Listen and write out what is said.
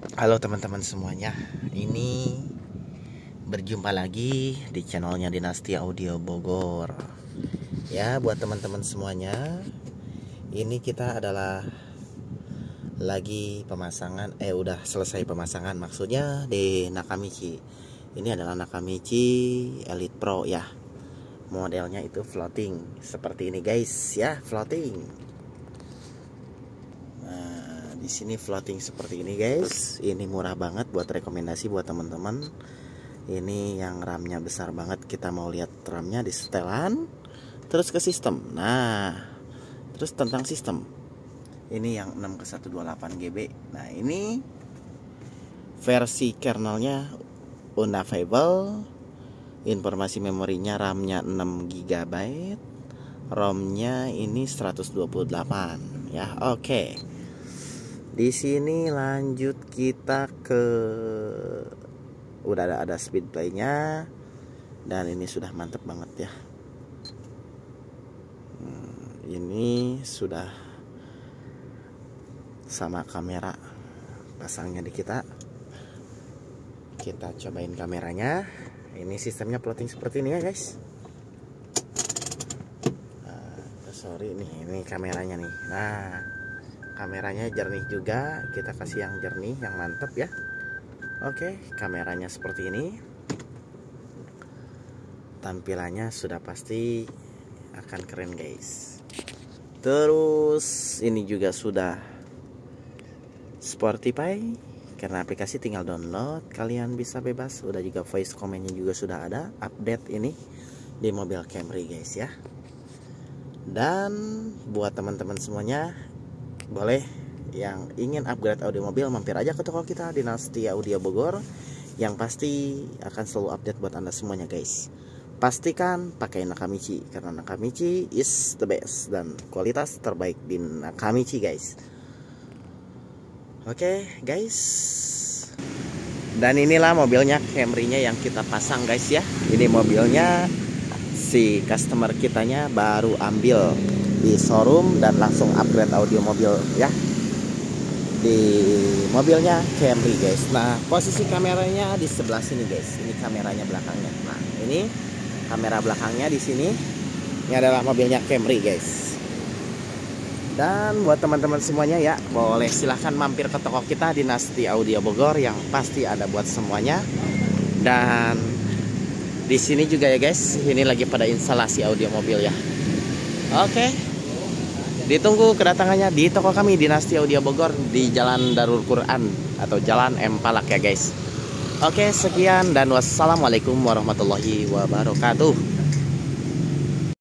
Halo teman-teman semuanya, ini berjumpa lagi di channelnya Dinasti Audio Bogor. Ya, buat teman-teman semuanya, ini kita adalah lagi pemasangan, udah selesai pemasangan, maksudnya di Nakamichi. Ini adalah Nakamichi Elite Pro ya. Modelnya itu floating, seperti ini guys ya, floating. Di sini floating seperti ini guys. Ini murah banget, buat rekomendasi buat teman-teman. Ini yang RAM-nya besar banget. Kita mau lihat RAM-nya di setelan, terus ke sistem. Nah, terus tentang sistem. Ini yang 6 ke 128 GB. Nah, ini versi kernelnya unavailable. Informasi memorinya, RAM-nya 6 GB. ROM-nya ini 128 ya. Oke. Di sini lanjut kita ke udah ada speed play-nya, dan ini sudah mantep banget ya. Ini sudah sama kamera pasangnya di kita. Kita cobain kameranya. Ini sistemnya plotting seperti ini ya guys. Sorry nih, ini kameranya nih. Nah, kameranya jernih juga, kita kasih yang jernih, yang mantep ya. Oke, kameranya seperti ini. Tampilannya sudah pasti akan keren guys. Terus ini juga sudah Spotify, karena aplikasi tinggal download, kalian bisa bebas. Udah juga voice command-nya juga sudah ada. Update ini di mobil Camry guys ya. Dan buat teman-teman semuanya, boleh yang ingin upgrade audio mobil, mampir aja ke toko kita Dinasti Audio Bogor, yang pasti akan selalu update buat anda semuanya guys. Pastikan pakai Nakamichi, karena Nakamichi is the best dan kualitas terbaik di Nakamichi guys. Oke guys, dan inilah mobilnya Camry-nya yang kita pasang guys ya. Ini mobilnya si customer kitanya baru ambil di showroom dan langsung upgrade audio mobil ya, di mobilnya Camry guys. Nah, posisi kameranya di sebelah sini guys. Ini kameranya belakangnya. Nah, ini kamera belakangnya di sini. Ini adalah mobilnya Camry guys. Dan buat teman-teman semuanya ya, boleh silahkan mampir ke toko kita Dinasti Audio Bogor, yang pasti ada buat semuanya. Dan di sini juga ya guys, ini lagi pada instalasi audio mobil ya. Oke. Ditunggu kedatangannya di toko kami Dinasti Audio Bogor di Jalan Darul Quran atau Jalan Empalak ya guys. Oke, sekian dan wassalamualaikum warahmatullahi wabarakatuh.